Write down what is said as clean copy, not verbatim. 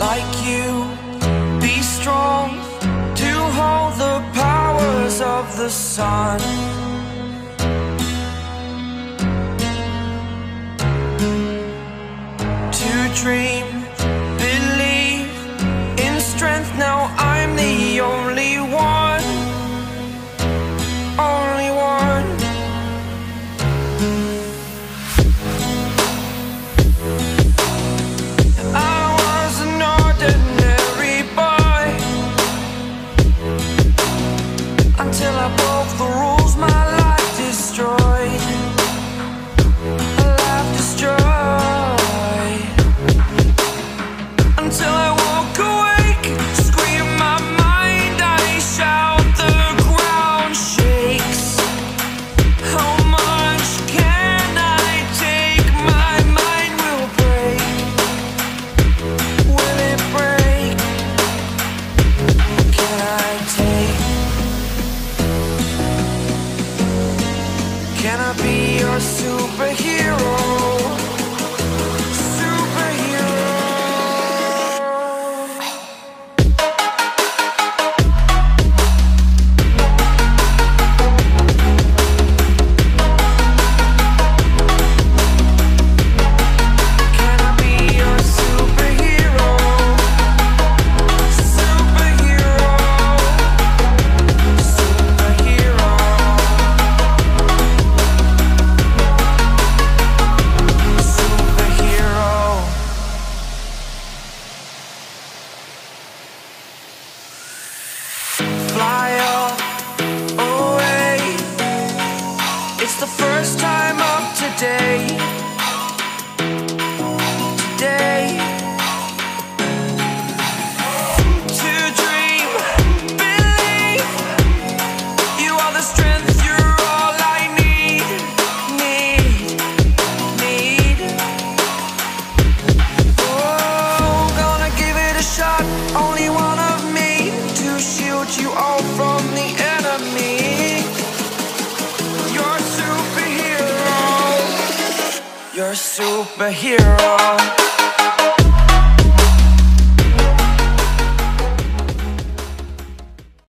like you, be strong to hold the powers of the sun. To dream, believe in strength. Now I'm the only one, only one. I was an ordinary boy until I broke the rules. My life destroyed, a life destroyed. Until I woke awake, scream my mind, I shout, the ground shakes. How much can I take? My mind will break. Will it break? Can I take? Can I be your superhero? Fly away. It's the first time of today. Today. To dream, believe. You are the strength, you're all I need. Need. Oh, gonna give it a shot. Only one of me to shield you all from the enemy. You're a superhero. You're a superhero.